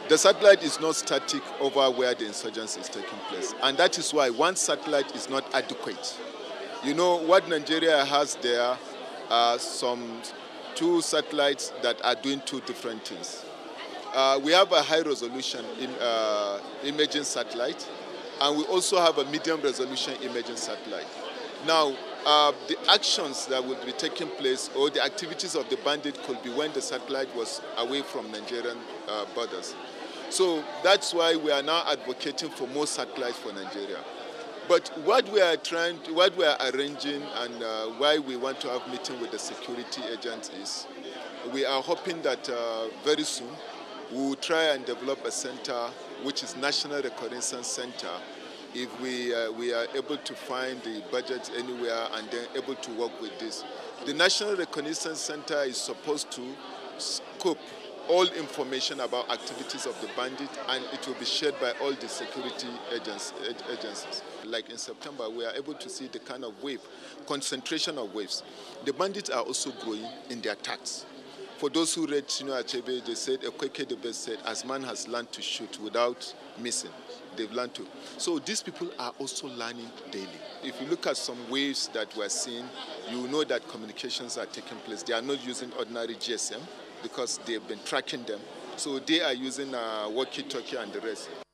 The satellite is not static over where the insurgency is taking place. And that is why one satellite is not adequate. You know, what Nigeria has there are some two satellites that are doing two different things. We have a high resolution imaging satellite, and we also have a medium resolution imaging satellite. Now, the actions that would be taking place or the activities of the bandit could be when the satellite was away from Nigerian borders. So that's why we are now advocating for more satellites for Nigeria. But what we are arranging and why we want to have a meeting with the security agents is we are hoping that very soon we will try and develop a center which is National Reconnaissance Center if we are able to find the budget anywhere and then able to work with this. The National Reconnaissance Center is supposed to scope all information about activities of the bandit, and it will be shared by all the security agencies. Like in September, we are able to see the kind of wave, concentration of waves. The bandits are also growing in their attacks. For those who read Chino Achebe, they said, Ekweke the best said, as man has learned to shoot without missing, they've learned to. So these people are also learning daily. If you look at some waves that we're seeing, you know that communications are taking place. They are not using ordinary GSM because they've been tracking them. So they are using walkie-talkie and the rest.